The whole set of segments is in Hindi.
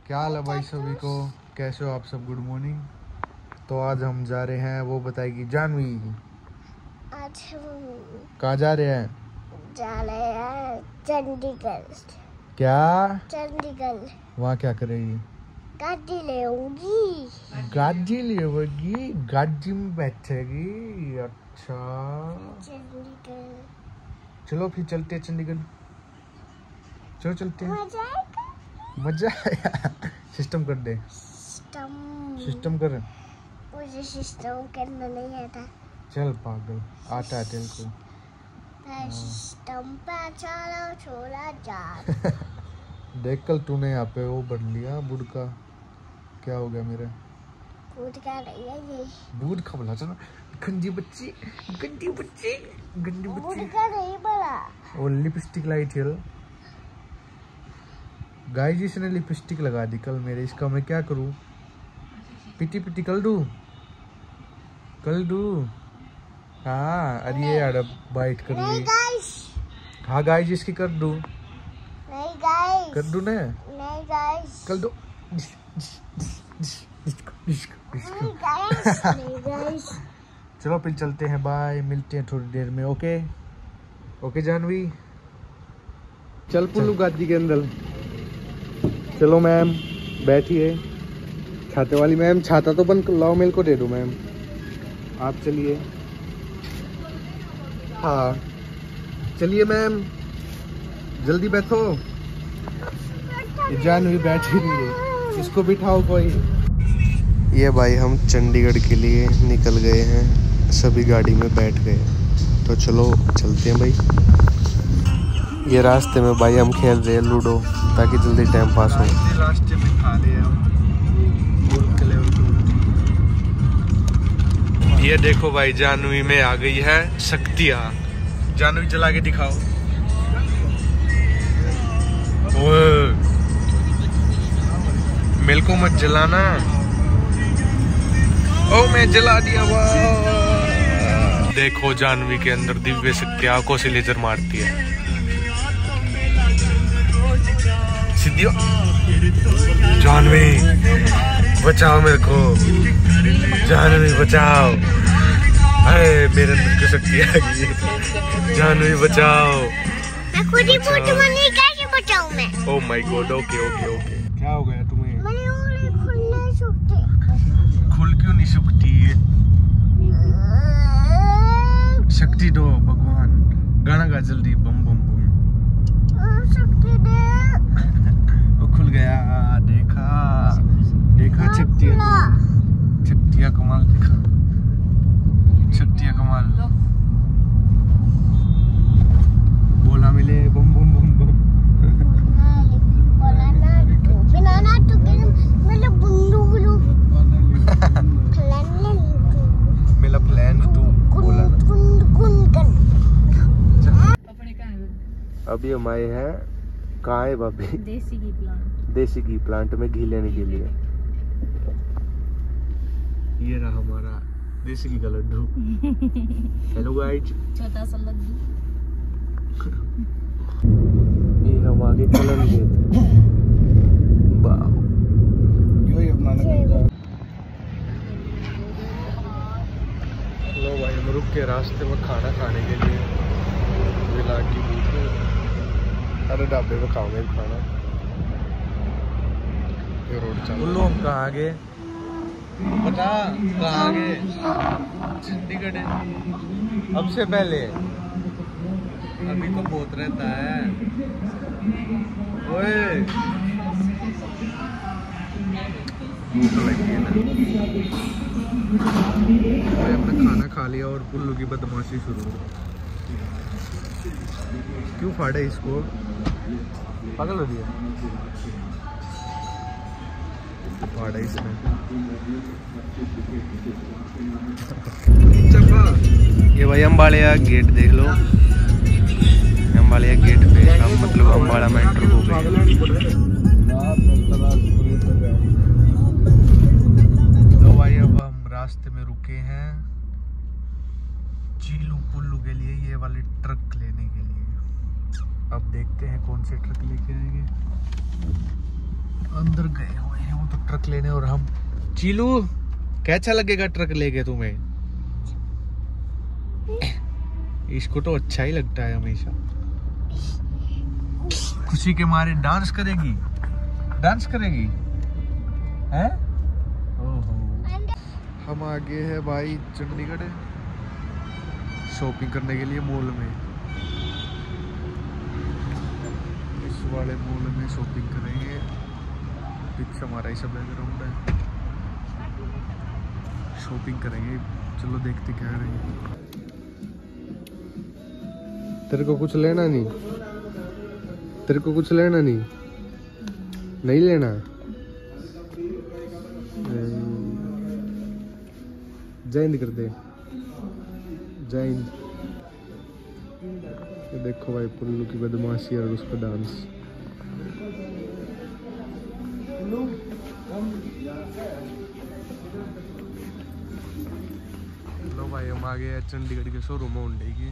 क्या हाल है भाई सभी को, कैसे हो आप सब? Good morning. तो आज हम जा रहे हैं, वो बताएगी जानवी। आज हम कहाँ जा रहे हैं? जा रहे हैं चंडीगढ़। क्या? चंडीगढ़। वहाँ क्या करेगी? गाड़ी ले आऊंगी। गाड़ी लेगी? गाड़ी में बैठेगी? अच्छा चंडीगढ़ चलो फिर चलते हैं चंडीगढ़। चलो चलते हैं। मजा आएगा। मजा आया। सिस्टम कर दे। सिस्टम कर। मुझे सिस्टम करना नहीं आता। चल पागल, आता है तेरे को। मैं सिस्टम पे चला छोड़ा जा। देख कल तूने यहाँ पे वो बढ़ लिया बुढ़ का। क्या हो गया मेरे? कूद का नहीं है ये। दूध खा बोला चलो। गंदी बच्ची, गंदी बच्ची, गंदी कूद बच्ची। का नहीं बोला। वो लिपस्टिक लाई थी। गाय जी से ने लिपस्टिक लगा दी कल मेरे। इसका मैं क्या करूं? पिटी पिटी कर दूं? कर दूं? हाँ अरे ये यार बाइट कर नहीं ली। गाइस। हाँ गाय जी इसकी कर दूं? नहीं गाइस। कर दूं ना? नहीं गाइस। कर दो। नहीं गाइस। नहीं गाइस। चलो फिर चलते हैं, बाय, मिलते हैं थोड़ी देर में। ओके ओके जानवी, चल पुल्लू गादी के अंदर। चलो मैम बैठिए। छाते वाली मैम, छाता तो बंद लाओ, मेरे को दे दो मैम। आप चलिए। हाँ चलिए मैम, जल्दी बैठो। जानवी बैठ ही नहीं रही, इसको बिठाओ कोई। ये भाई हम चंडीगढ़ के लिए निकल गए हैं, सभी गाड़ी में बैठ गए। तो चलो चलते हैं भाई। ये रास्ते में भाई हम खेल रहे हैं लूडो ताकि जल्दी टाइम पास हो। रास्ते में खा रहे हैं हम। ये देखो भाई जानवी में आ गई है शक्तियाँ। जानवी चला के दिखाओ। मेरे को मत जलाना। ओ मैं जला दिया। वाह देखो जानवी के अंदर दिव्य शक्ति आंखों से लेजर मारती है। सीधी जानवी बचाओ मेरे को, जानवी बचाओ। अरे मेरे अंदर की शक्ति आ गई। जानवी बचाओ। मैं खुद ही नहीं कैसे बचाऊं मैं? Oh my god. Okay okay okay. क्या हो गया तुम्हें? खुल क्यों नहीं सकती? शक्ति दो भगवान। गाना गा जल्दी। बम बम बम। शक्ति दे। वो खुल गया। देखा देखा शक्तियाँ, शक्तियाँ कमाल। देखा शक्तियाँ कमाल। बोला मिले बम बम बम बम। मेरा प्लान तू बोला। अभी हम आए हैं, कहाँ है भाभी? देसी घी प्लांट। देसी घी प्लांट में घी लेने के लिए। ये रहा हमारा देसी घी का लड्डू। Hello guys. छोटा सा लड्डू। ये हम आगे चलेंगे। लो भाई हम रुक के रास्ते में खाना खाने के लिए। मिला की भूख। अरे ढाबे में खाओगे खाना। ये रोड चल। उल्लू हम कहाँ आ गए? बता कहाँ आ गए? चंडीगढ़। अब से पहले अभी तो बहुत रहता है। ओए भूख लगी है ना। हमने खाना खा लिया और पुल्लू की बदमाशी शुरू। क्यों फाड़े इसको? पागल हो गया। फाड़ा इसने। ये भाई अम्बाड़िया गेट देख लो। अम्बाड़िया गेट पे अब मतलब अम्बाड़ा में एंटर हो गए। तो भाई अब हम रास्ते में रुके हैं चीलू पुल्लू के लिए, ये वाली ट्रक लेने के लिए। अब देखते हैं कौन से ट्रक लेके आएंगे। अंदर गए हुए हैं वो तो ट्रक लेने, और हम चीलू कैसा लगेगा ट्रक लेके तुम्हें? इसको तो अच्छा ही लगता है हमेशा। खुशी के मारे डांस करेगी, डांस करेगी हैं? ओहो। हम आ गए हैं भाई चंडीगढ़ शॉपिंग करने के लिए मॉल में। इस वाले मॉल में शॉपिंग करेंगे। पीछे हमारा ही सब बैकग्राउंड है। शॉपिंग करेंगे, चलो देखते क्या करेंगे। तेरे को कुछ लेना नहीं? तेरे को कुछ लेना नहीं? नहीं लेना? जय हिंद कर दे, जय हिंद। ये देखो भाई पुल्लू की बदमाशी और उस पर डांस। लो भाई हम आ गए चंडीगढ़ के शोरूम होंडे की।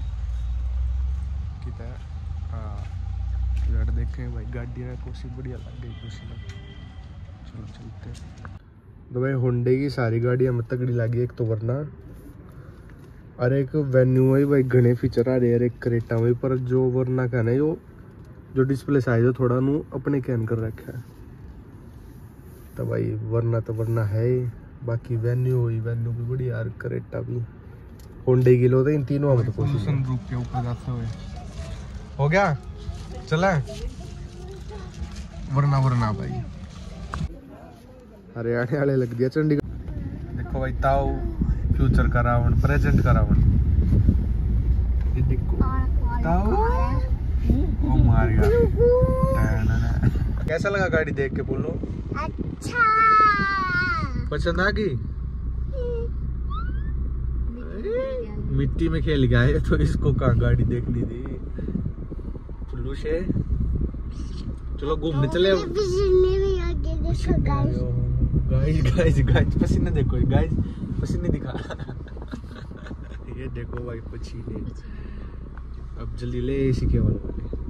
हाँ गाड़ी देखें भाई, गाड़ी में कोसी बढ़िया लग गई कोसी में। चलो चलते हैं। तो भाई होंडे की सारी गाड़ियाँ में तगड़ी लगी। एक तो वरना और एक वेन्यू में भाई घने फीचर आ रहे हैं। एक क्रेटा में पर जो वरना का नहीं जो डिस्प्ले साइज थोड़ा नू अपने कैन कर रखा है। तो भाई वरना है, बाकी वेन्यू हुई, वेन्यू भी बढ़िया यार, क्रेटा भी होंडे की लो। तो इन तीनों में तो कोशिश सनरूफ के ऊपर जाते हुए हो गया। चला वरना भाई हरियाणा वाले लग दिया चंडीगढ़। देखो भाई ताऊ फ्यूचर का रावण, प्रेजेंट का रावण। ये देखो ताऊ वो मार गया। कैसा लगा गाड़ी देख के बोलो? अच्छा। पसंद आ गई? मिट्टी में खेल गया है तो इसको कहाँ गाड़ी देखनी थी। पुल्लू से चलो घूमने चले। गाइस पसीने देखो, गाइस पसीने दिखा। ये देखो भाई पसीने। अब जल्दी ले इसी के वाले।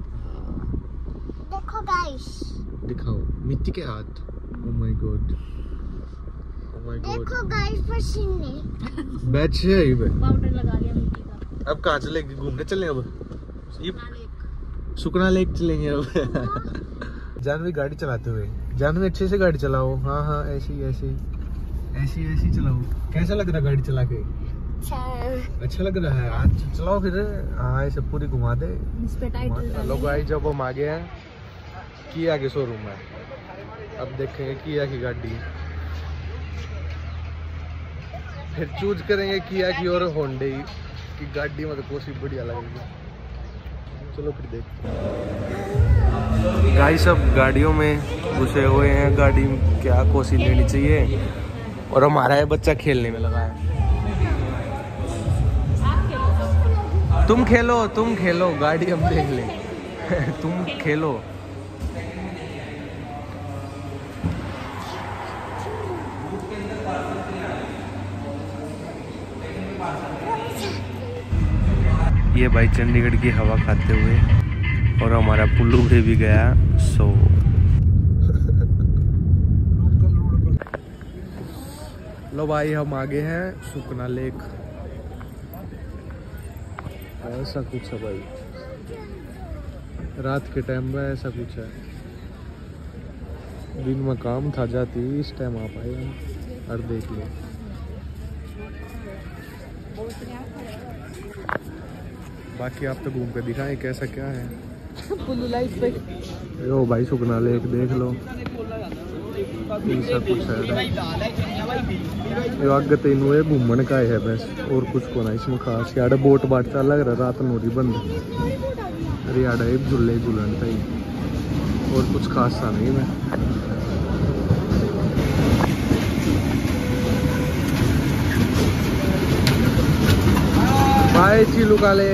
देखो गाइस, दिखाओ मिट्टी के हाथ। Oh my god, oh my god. देखो गाइस पसीने। बैच है ये बे। पाउडर लगा लिया मिट्टी का। अब कहाँ चलेंगे? घूमने चलें अब? ये सुकना लेक चलेंगे अब। जानवी गाड़ी चलाते हुए, जानवी अच्छे से गाड़ी चलाओ। हाँ हाँ ऐसी चलाओ। कैसा लग रहा गाड़ी चला के? अच्छा लग रहा है। आज चलाओ फिर। हाँ ऐसे पूरी घुमा दे। इस पे टाइट लोग भाई जब हम आ गए हैं किया के शोरूम में, अब देखेंगे किया की गाड़ी, फिर चूज करेंगे किया की और होंडे की गाड़ी में तो कोसी बढ़िया लगेगी। चलो फिर देखते हैं। गाइस सब गाड़ियों में घुसे हुए हैं। गाड़ी में क्या कोसी लेनी चाहिए, और हमारा ये बच्चा खेलने में लगा है। तुम खेलो गाड़ी हम देख लें। तुम खेलो। ये भाई चंडीगढ़ की हवा खाते हुए, और हमारा पुल्लू भी गया सो। लो भाई हम आगे हैं सुकना लेक। ऐसा कुछ है भाई, रात के टाइम में ऐसा कुछ है। दिन में काम था जाती, इस टाइम आ पाए हम। और देख लो बाकी आप तो घूम के दिखाएं कैसा क्या है। ओ भाई सुकना लेक देख लो, ऐसा कुछ है। आगे तीन घूमन का है बस, और कुछ को ना इसमें खास। यार बोट बाट चल लग रहा, रात नोरी बंद। अरे यार झूले झूलन था ही, और कुछ खास था नहीं मैं। बाय चीलू काले।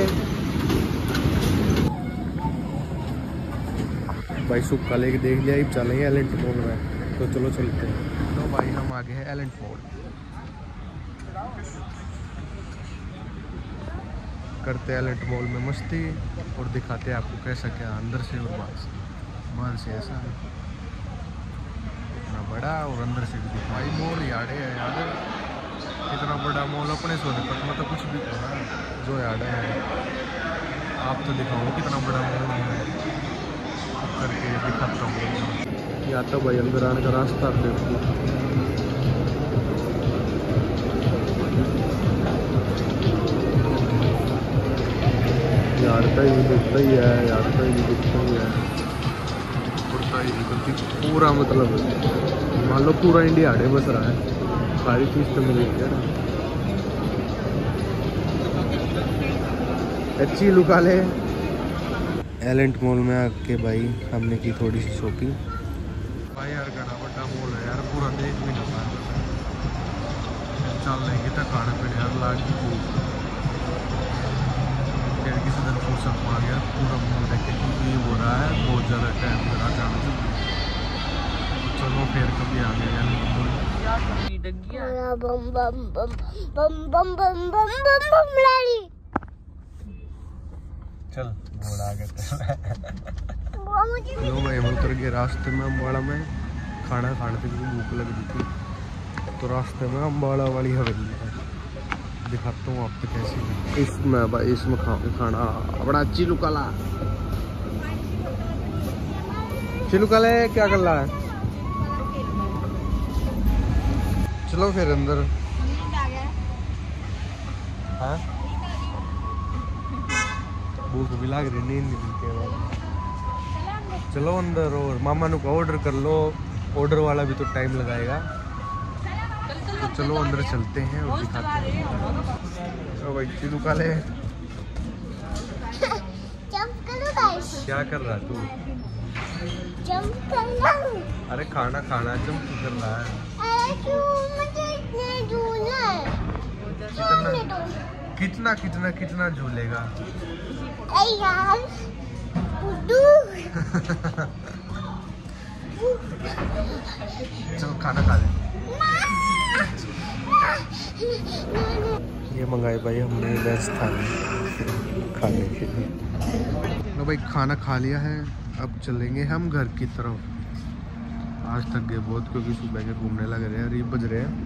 भाई सुक्का लेके देख लिया, अब चलेंगे एलेंट मॉल में। तो चलो चलते हैं। तो भाई हम आगे हैं एलेंट मॉल। करते हैं एलेंट मॉल में मस्ती, और दिखाते हैं आपको कैसा क्या अंदर से और बाहर से। ऐसा है याड़ा और अंदर से भी भाई मॉल याड़े है यार, इतना बड़ा मॉल अपने सोनीपत में तो कुछ भी तो है जो याड़ा है। आप तो दिखाओ कितना बड़ा मॉल है, करके दिखाता हूँ। या तो भाई अंदर आने का रास्ता देखो, यार का ये दिखता ही है, यार का ये दिखता ही है, उड़ता ही निकलती पूरा, मतलब मान लो पूरा इंडिया आड़े बस रहा है, सारी चीज़ तो मिलेगी है ना। अच्छी लुका ले। एलेंट मॉल में आके भाई हमने की थोड़ी सी शॉपिंग। भाई यार घना बड़ा मॉल है यार, पूरा देख भी ना पाया, चल लेंगे तो खाने पीने यार लाग की भूख, फिर किसी दिन फुर्सत मार गया पूरा मॉल देखे, क्योंकि ये हो रहा है बहुत ज़्यादा टाइम लगा जाना चाहिए। चलो फिर कभी आ गया बम बम बम बम बम बम बम बम बम लाली। चल मोड़ आ गया। लो भाई हम उतर गए रास्ते में अम्बाड़ा में, खाना खाने से भूख लग रही थी, तो रास्ते में अम्बाड़ा वाली हवेली है, दिखाता हूँ आपको कैसी। इसमें भाई इसमें खाना बड़ा चिलू काला, चिलू काले क्या कर रहा है। चलो फिर अंदर। हाँ भूख भी लग रही, नींद नहीं मिलती है। चलो अंदर, और मामा नु का ऑर्डर कर लो, ऑर्डर वाला भी तो टाइम लगाएगा, तो चलो अंदर चलते हैं और दिखाते हैं। ओ भाई चिलू काले क्या कर रहा है तू? जंप करना। अरे खाना खाना जंप कर रहा है। अरे क्यों, मुझे इतने झूलना है। कितना कितना कितना झूलेगा? अरे यार चलो खाना खा ले। ये मंगाए भाई हमने वेज थाली खाने के लिए। लो भाई खाना खा लिया है, अब चलेंगे हम घर की तरफ। आज थक गए बहुत, क्योंकि सुबह के घूमने लग रहे हैं, और ये बज रहे हैं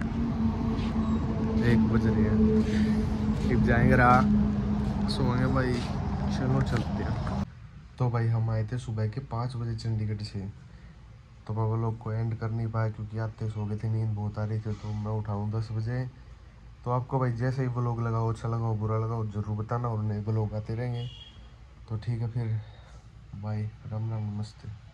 1 बज रहे हैं, फिर जाएंगे रात सोएंगे भाई। चलो चलते हैं। तो भाई हम आए थे सुबह के 5 बजे चंडीगढ़ से, तो मैं वो लोग को एंड कर नहीं पाया क्योंकि आते सो गए थे, नींद बहुत आ रही थी, तो मैं उठाऊँ 10 बजे। तो आपको भाई जैसे ही व्लॉग लगा हो, अच्छा लगा हो, बुरा लगा हो, ज़रूर बताना, और नए व्लॉग आते रहेंगे। तो ठीक है फिर, बाय, राम राम, नमस्ते।